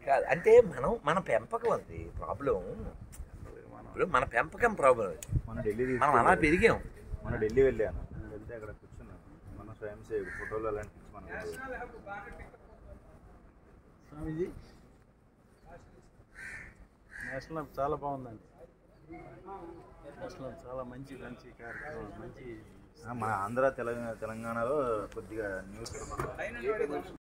కాదు అంటే మన పెంపకం అది ప్రాబ్లం. ఇప్పుడు మన పెంపకం ప్రాబ్లం. మనం అలా పెరిగాం. మన ఢిల్లీ వెళ్ళాను, వెళ్తే అక్కడ కూర్చున్నాను, మన స్వయం సేవకు ఫోటోలు అలాంటి మనకు స్వామీజీ నేషనల్ చాలా బాగుందండి. నేషనల్ చాలా మంచి మంచి కార్యక్రమం, మంచి మన ఆంధ్ర తెలంగాణలో కొద్దిగా న్యూస్